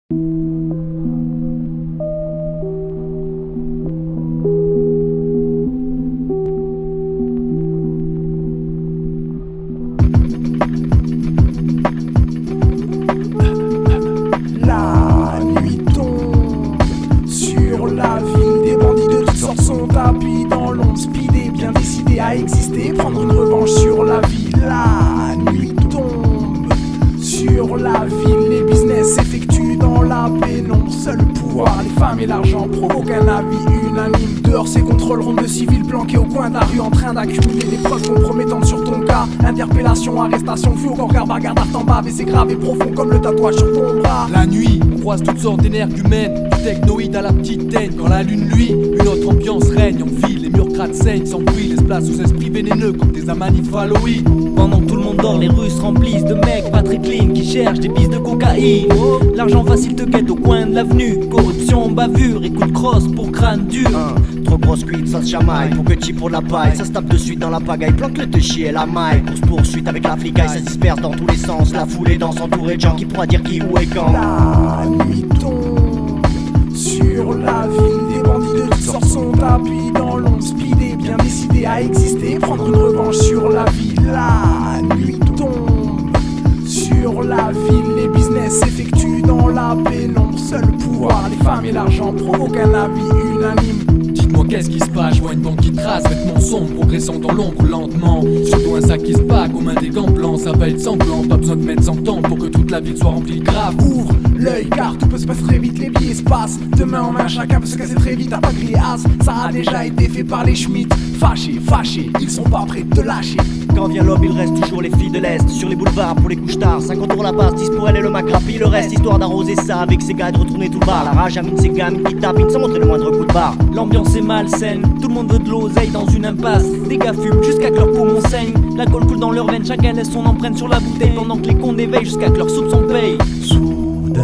La nuit tombe sur la ville, des bandits de toutes sortes sont tapis dans l'ombre, speedés, bien décidés à exister, prendre une revanche sur la ville. La nuit tombe sur la ville, les business s'effectuent dans la pénombre, seul le pouvoir, les femmes et l'argent provoquent un avis unanime. Dehors ces contrôles rondes de civils planqués au coin de la rue en train d'accumuler des preuves compromettantes sur ton cas. Interpellation, arrestation, vue au corps, garde en bave et c'est grave et profond comme le tatouage sur ton bras. La nuit, on croise toutes sortes d'énergumènes, du technoïde à la petite teigne. Quand la lune luit, une autre ambiance règne en ville, les murs crades saignent sans bruit, laissent place aux esprits vénéneux comme des amanits Halloween. Pendant que tout le monde dort, les rues se remplissent de mecs pas très clean qui cherchent des pistes de cocaïne. L'argent facile te quête au coin de l'avenue, corruption, bavure et coups de crosse pour crâne dur. Trop grosse cuite, ça se chamaille, pour petit pour de la paille, ça se tape de suite dans la pagaille, planque le te chier la maille. Course poursuite avec la fricaille, ça se disperse dans tous les sens, la foule est dense entourée de gens qui pourra dire qui, où et quand. La nuit tombe sur la ville, des bandits de toutes sortes sont tapis dans l'ombre, speedés, bien décidés à exister, prendre une revanche sur la ville. La nuit tombe sur la ville, les business s'effectuent dans la pénombre, seul le pouvoir, les femmes et l'argent provoquent un avis unanime. Dites-moi qu'est-ce qui se passe, je vois une bande qui trace, vêtements sombres, progressant dans l'ombre lentement. Surtout un sac qui se bat comme un des gants blancs, ça va être sanglant, pas besoin de mettre 100 ans pour que toute la ville soit remplie de grave. Ouvre l'œil car tout peut se passer très vite, les billets se passent de main en main, chacun peut se casser très vite, t'as pas grillé as, ça a déjà été fait par les Schmitt. Fâchés, fâchés, ils sont pas prêts de te lâcher. Quand vient l'aube, il reste toujours les filles de l'Est sur les boulevards pour les couches tard. 50 € la base, 10 pour elle et le macrapi, le reste histoire d'arroser ça avec ses gars et de retourner tout le bar. La rage amine ses gamines qui tapinent sans montrer le moindre coup de barre. L'ambiance est malsaine, tout le monde veut de l'oseille dans une impasse. Des gars fument jusqu'à que leurs poumons saignent, l'alcool coule dans leurs veines, chacun laisse son empreinte sur la bouteille pendant que les cons éveillent jusqu'à que leur soupçon paye. Soudain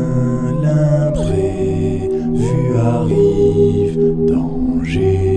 l'imprévu arrive, danger.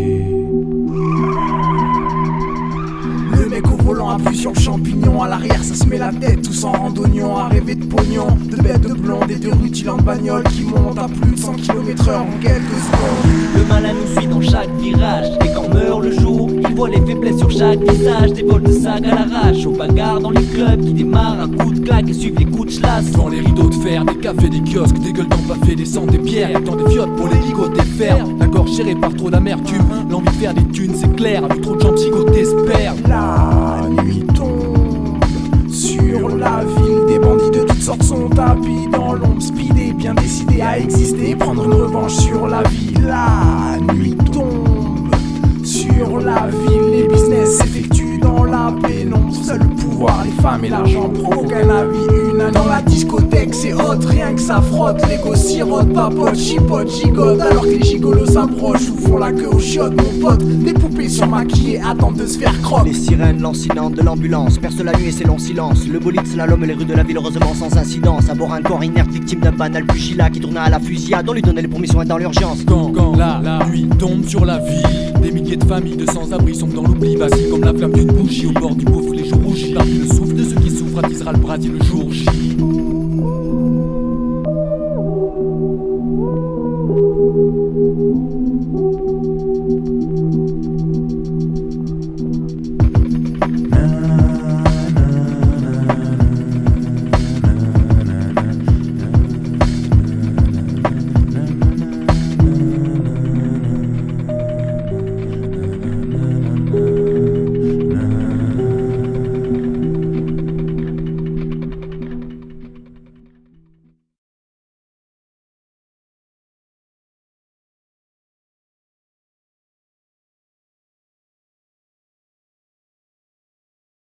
Le mec au volant appuie sur le champignon, à l'arrière ça se met la tête, tous en randonnion, à rêver de pognon, de bêtes de blondes et de rutiles en bagnole qui montent à plus de 100 km/h en quelques secondes. Le malin nous suit dans chaque virage, et quand meurt le jour, il voit les faiblesses sur chaque visage. Des vols de sac à l'arrache, aux bagarres dans les clubs qui démarrent à coups de claque et suivent les coups de chlasse. Devant les rideaux de fer, des cafés, des kiosques, des gueules d'empaffés, des sangs, des pierres, et tant des fiottes pour les ligoter fer. La gorge gérée par trop d'amertume, l'envie de faire des thunes c'est clair, avec trop de gens psychotés se perdent. La nuit tombe sur la ville, des bandits de toutes sortes sont tapis dans l'ombre, speedés, bien décidés à exister, prendre une revanche sur la ville. La nuit tombe sur la ville, les business s'effectuent dans la pénombre, seul le pouvoir, les femmes et l'argent provoquent un avis unanime. Dans la discothèque c'est hot, rien que ça frotte, les gosses sirotent, papotent, chipotent, gigotent, alors que les gigolos s'approchent ou font la queue aux chiottes, mon pote. Des poupées surmaquillées attendent de se faire croque. Les sirènes lancinantes de l'ambulance percent la nuit et ses longs silences. Le bolide slalom et les rues de la ville heureusement sans incidence. À bord un corps inerte victime d'un banal pugilat qui tourna à la fusillade. On lui donnait les permissions dans l'urgence. Quand la nuit tombe sur la ville, des milliers de familles de sans-abri sont dans l'oubli, vacillent comme la flamme d'une bougie au bord du gouffre. Les jours rougis, parmi le souffle de ceux qui souffrent attisera le brasier le jour J.